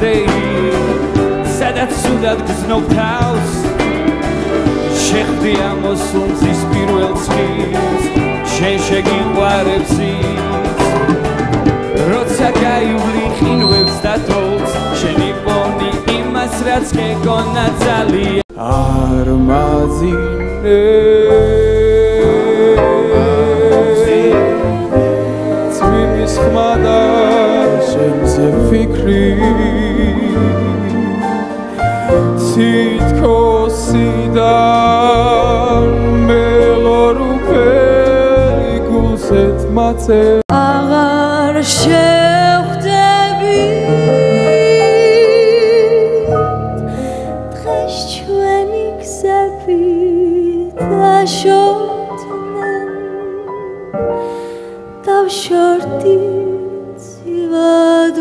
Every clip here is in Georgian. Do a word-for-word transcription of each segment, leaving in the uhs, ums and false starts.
ჭარბდეი სადაც სუდად გზნობ თავს შეხდი ამოსულს პირველ წლის შენ შეგიყვარებს ის როცა გაივლი ყინვებს და თოლს შენი პონი იმას რაც გეგონა ძალიან არ მაძინე წვიმის ხმა და შენზე ფიქრი თითქოსიდან მელორუფელი გულსეთ მაცე აღარ შევხვდები დღეს ჩვენი გზები დაშორდნენ დავშორდი ცივად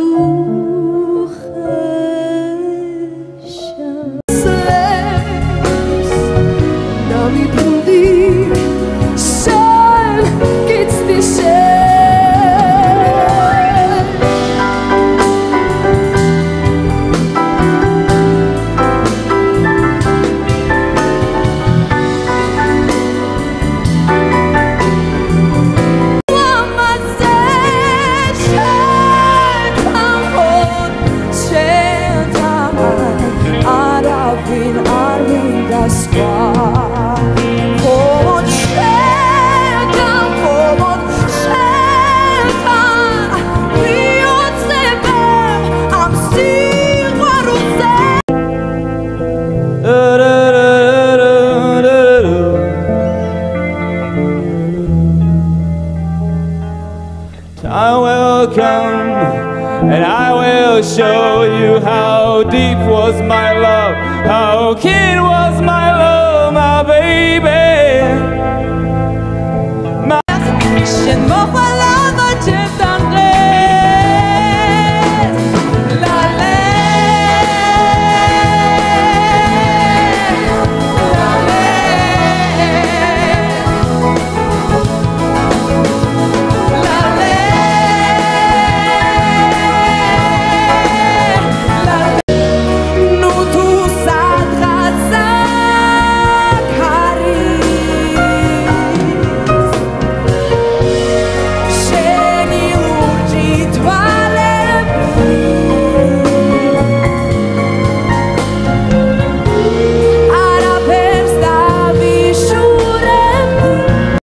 I will come and I will show you how deep was my love, how keen was my love, my baby.